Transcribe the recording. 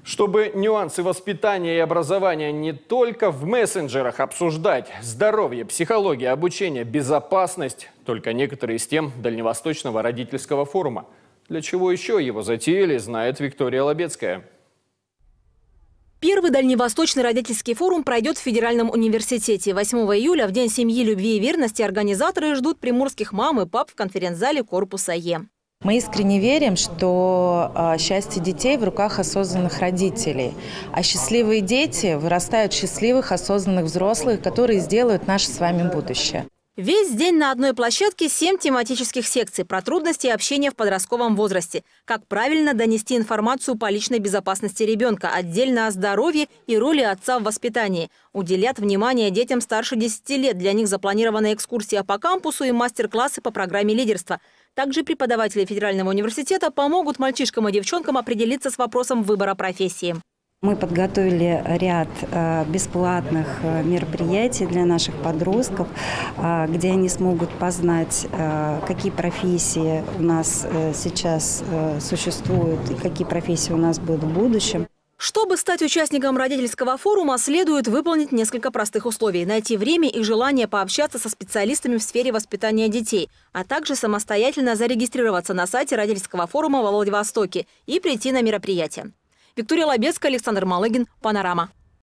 Чтобы нюансы воспитания и образования не только в мессенджерах обсуждать, здоровье, психология, обучение, безопасность, только некоторые из тем Дальневосточного родительского форума. Для чего еще его затеяли, знает Виктория Лобецкая. Первый Дальневосточный родительский форум пройдет в Федеральном университете. 8 июля, в День семьи, любви и верности, организаторы ждут приморских мам и пап в конференц-зале корпуса Е. Мы искренне верим, что счастье детей в руках осознанных родителей. А счастливые дети вырастают в счастливых, осознанных взрослых, которые сделают наше с вами будущее. Весь день на одной площадке 7 тематических секций про трудности общения в подростковом возрасте. Как правильно донести информацию по личной безопасности ребенка, отдельно о здоровье и роли отца в воспитании. Уделят внимание детям старше 10 лет. Для них запланированы экскурсия по кампусу и мастер-классы по программе лидерства. Также преподаватели Федерального университета помогут мальчишкам и девчонкам определиться с вопросом выбора профессии. Мы подготовили ряд бесплатных мероприятий для наших подростков, где они смогут познать, какие профессии у нас сейчас существуют и какие профессии у нас будут в будущем. Чтобы стать участником родительского форума, следует выполнить несколько простых условий. Найти время и желание пообщаться со специалистами в сфере воспитания детей, а также самостоятельно зарегистрироваться на сайте родительского форума во Владивостоке и прийти на мероприятие. Виктория Лобецкая, Александр Малыгин, Панорама.